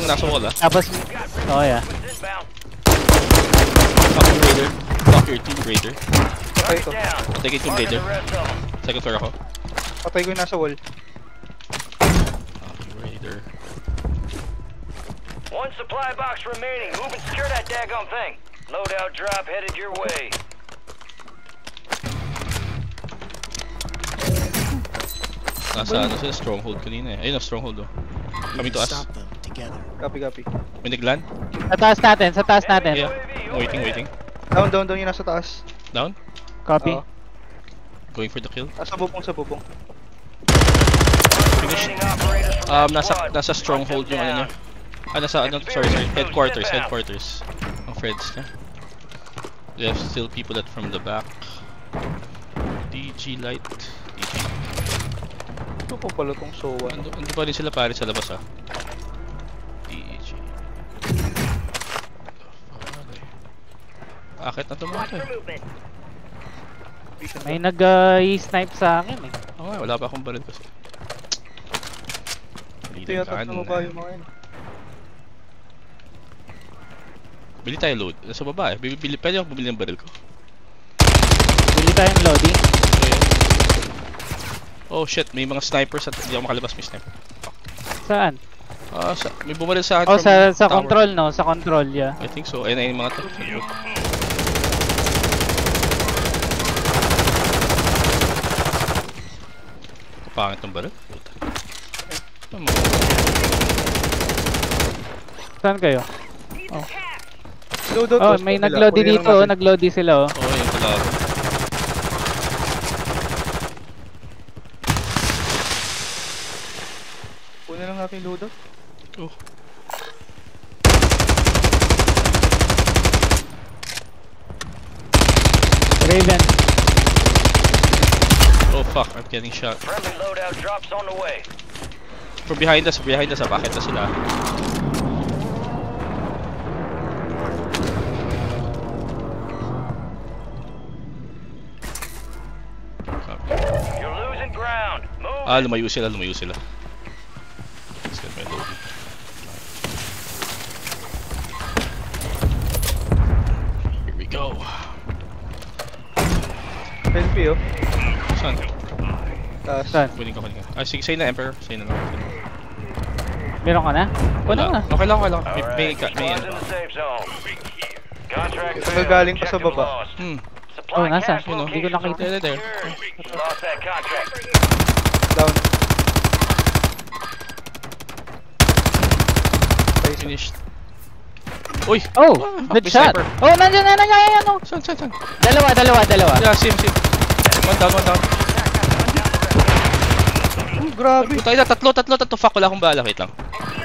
yung nasa wall Tapos, yeah. Fuck yung Raider. Fuck your team Raider. Patay ko. Patay kay team Raider. Second floor ako. Patay ko yung nasa wall. Fuck yung Raider. One supply box remaining. Move and secure that daggone thing. Loadout drop headed your way. Nasa ano sila? Stronghold kanina eh. Ayun na, stronghold oh. Kami to us. Copy. May nagland? Sa taas natin. Yeah. Waiting. Down yung nasa taas. Down? Copy. Going for the kill. Sa bubong. Finish. Nasa stronghold yung ano niya. Sorry. Headquarters. Ang friends niya. We have still people that from the back. DG light. DG. Ito po pala tong SOA. Ando pa rin sila pare sa labas DG. Akit na to mga to May nag-snipe sa akin eh. Oo wala pa akong baril kasi. Ito yata sa baba yung mga yun. Bili tayo load. Nasa baba eh. Pwede ako bumili ng baril ko. Bili tayong loading. Oh shit, may mga snipers at hindi ako makalabas, may sniper. Saan? May bumaril sa akin sa control no? Sa control, yeah. I think so. Ayun yung mga to. Pangit ng baril. Saan kayo? Load. May nag-loady dito, nag-loady sila Yun pala. Kunin lang natin yung load. Raven. Oh fuck, I'm getting shot. Friendly loadout drops on the way. From behind us, bakit na sila? You're losing ground. Move. Lumayo sila. Let's get my loading. Here we go. LP Saan? Saan? Kunin ka. Sige, say na Emperor. Say na lang. Meron ka na? Kunin mo na. Okay lang. May Squad's in the safe zone. Contract Galing pa sa baba. Nasa? Hindi ko nakita. There. Lost that contract. Down. Finished. Uy! Good shot! Sniper. Nandiyan! Saan? Dalawa. Yeah, same. One down. Grabe. Tayo na, tatlo. Fuck, wala akong bala. Wait lang.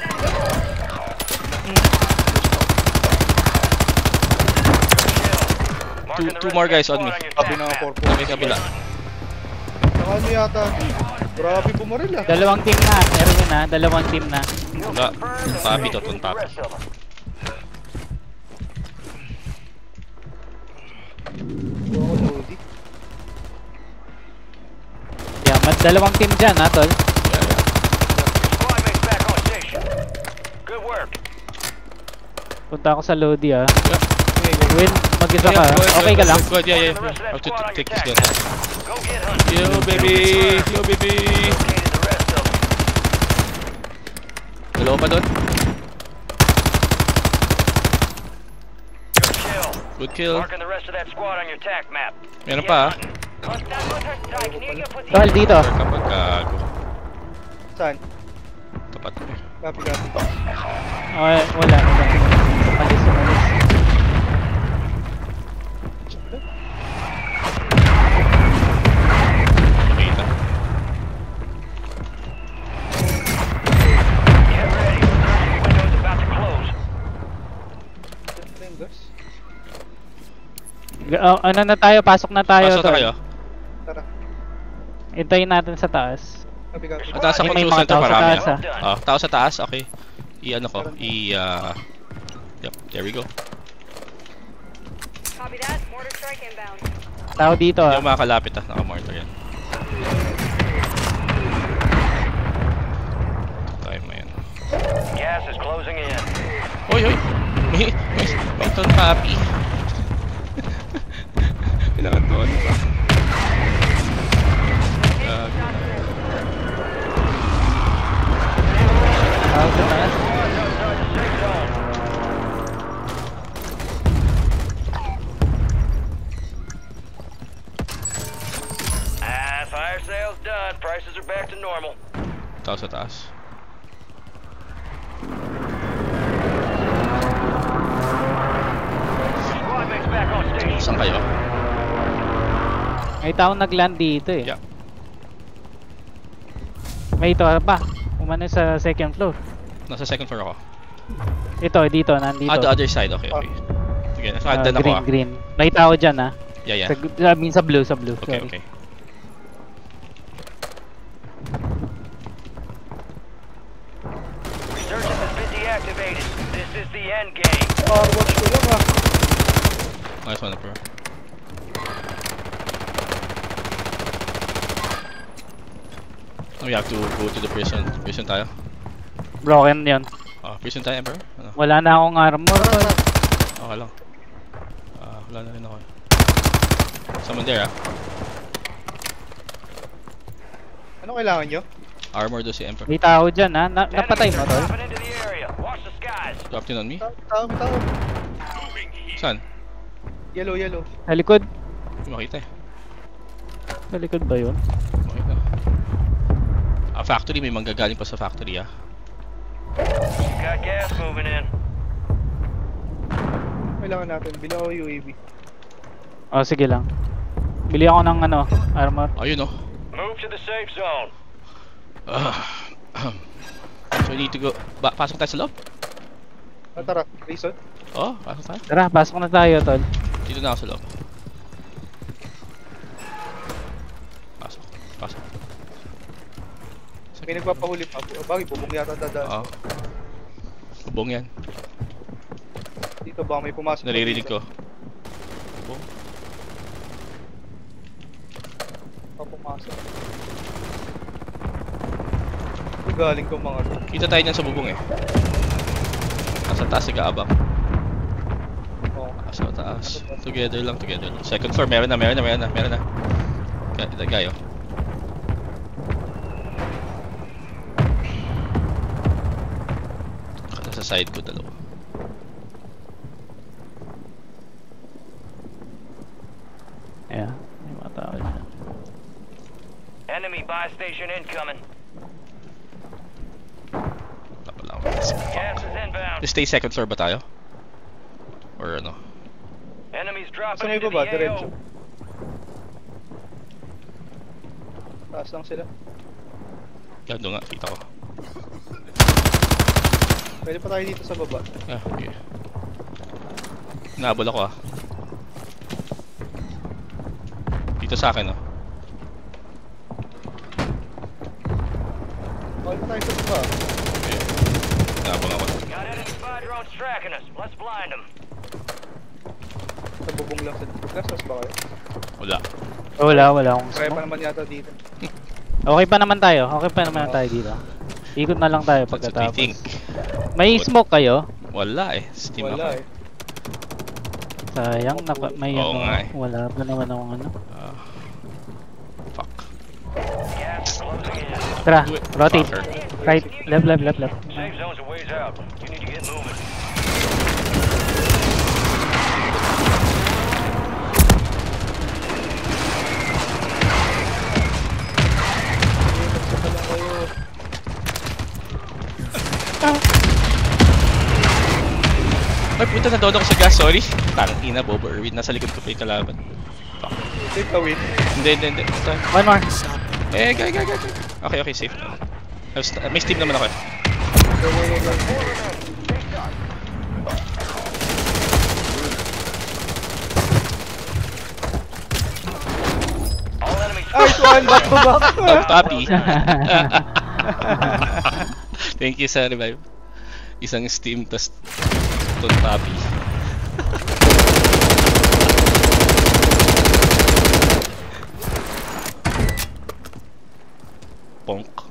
Two more guys on me. Sabi na 4-4. May kabila. Ano yata? Grabe bumaril Dalawang team na. Meron yun dalawang team na. Wala. Papi to, papi. Yeah, dalawang team dyan tol. Squad mates back on station. Good work. Punta ako sa Lodi Yeah. Win, mag-isa ka. Okay ka lang? Go ahead, yeah. I have to take this gun. Go get hunting. Yo, baby! Located the rest of them. Dalawa pa doon. Good kill. Marking the rest of that squad on your tac map. Meron pa Tol, dito. Kapag gago. Saan? Tapat ko eh. Copy. Okay, wala. Malis. Nakita. Get ready. Window's about to close. Ano na tayo? Pasok na tayo. Pasok na kayo. Tara. Hintayin natin sa taas. Copy. Mataas ako May to mga center tao sa marami. taas, Tao sa taas, okay. I-ano ko, yep, there we go. Copy that. Mortar strike inbound. Tao dito Hindi ako makakalapit naka-mortar yan. Tayo mo yan. Gas Gas is closing in. Hoy, hoy! May ton papi. Kailangan doon. Tao sa taas. Fire sales done. Prices are back to normal. Tao sa taas. Squad mates back on station. Saan kayo? May taong nag-land dito eh. Yeah. May ito pa. Umano sa second floor. Nasa second floor ako. Ito, dito, nandito. Ah, the other side. Okay, okay. Sige, nakadan ako green, ah. green. May tao dyan ah. Yeah, yeah. Sa blue, sa blue. Okay, Sorry. okay. Resurgence has been deactivated. This is the end game. Watch ko lang ah. Nice one, bro. We have to go to the prison. Prison tayo. Broken yun. Prison tayo, bro. Ano? Wala na akong armor. Okay lang. Wala na rin ako. Someone there, ah. Ano kailangan nyo? Armor do si Emperor. May tao dyan ha. Napatay mo tol. Dropping into the area. Watch the skies. Dropped in on me? Tao. Saan? Yellow. Sa likod. Hindi makita eh. Sa likod ba yun? Makita. Factory. May manggagaling pa sa factory, ah. Got gas moving in. Kailangan natin. Bila ko UAV. Oh, sige lang. Bili ako ng ano, armor. Ayun, oh. Move to the safe zone. So we need to go. Pasok tayo sa loob? Tara. Reason? Oh, pasok tayo. Tara, pasok na tayo tol. Dito na ako sa loob. Pasok. May nagpapahuli pa. Bakit? Bubong yata dadaan. Oo. Bubong yan. Dito ba may pumasok? Naririnig ko. Bubong. Pumasok. Galing ko mga to. Kita tayo dyan sa bubong eh. Nasa taas, nag-aabang. Oo. Nasa taas. Together lang. Second floor, meron na. Guy, oh. Nasa side ko, dalawa. Yeah, may mga tao dyan. Enemy buy station incoming. Wala ako. Gas is inbound. Stay second floor ba tayo? Or ano? Enemies dropping Saan may into the baba? Diretso. AO. Taas lang sila. Gando nga, kita ko. Pwede pa tayo dito sa baba. Okay. Naabol ako, ah. Dito sa akin, oh. Pwede pa tayo sa baba. Okay. Naabol ako. Got enemy spy drones tracking us. Let's blind them. Sa bubong lang sa gas ba kayo? Wala. Wala akong Kaya pa smoke. naman yata dito. Okay pa naman tayo dito. Ikot na lang tayo That's what we pagkatapos. think. May smoke kayo? Wala eh. Steam Wala ako. eh. Sayang, may Oo ano. nga eh. Wala pa naman akong ano. Fuck. Gas is closing in. Tara, Do it. rotate. Fucker. Right, left. Safe zone's a ways out. You need to get moving. Saka lang kayo. Ay, puta na doon ako sa gas. Sorry. Parang ina, Bobo Irwin. Nasa likod ko pa yung kalaban. Fuck. Take the win. Hindi. Ito. One more. Guy. Okay, safe. May steam naman ako eh. Go. All enemies. Nice one! Back to back! Papi. Thank you sa revive. Isang steam tas ton papi. Ponk.